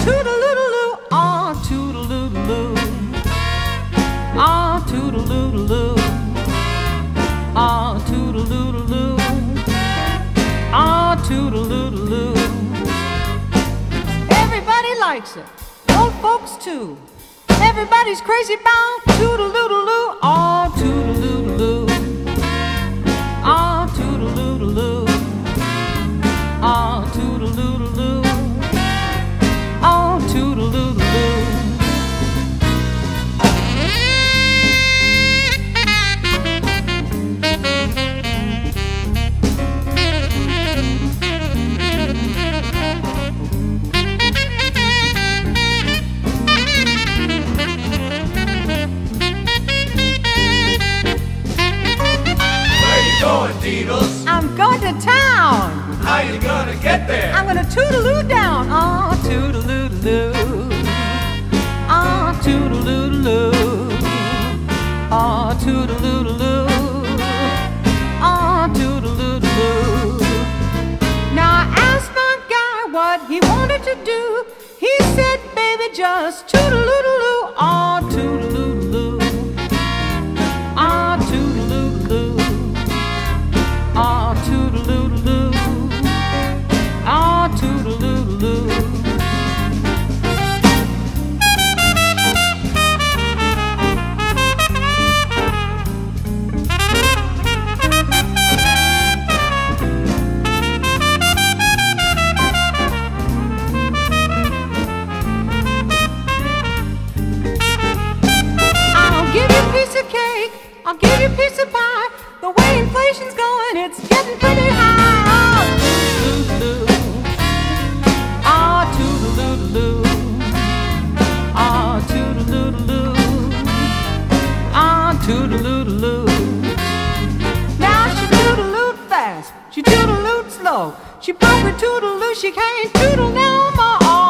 toodaloo, ah, toodaloo, ah, toodaloo, ah, toodaloo, ah, toodaloo. Everybody likes it, old folks too. Everybody's crazy about toodaloo, ah, toodaloo, ah, toodaloo, ah, toodaloo, ah, toodaloo. Deedles. I'm going to town. How you gonna get there? I'm gonna toodaloo down. Ah, toodaloo, ah, toodaloo, ah, toodaloo, ah, toodaloo. Now I asked my guy what he wanted to do. He said, baby, just toodaloo, ah, toodaloo, ah, toodaloo. Ah, toodaloo, ah, toodaloo. I'll give you a piece of cake, I'll give you a piece of pie. The way inflation's going, it's getting pretty high. Ah, toodaloo, ah, toodaloo, ah, toodaloo. Now she toodalooed fast, she toodalooed slow. She broke her toodaloo, she can't toodle no more.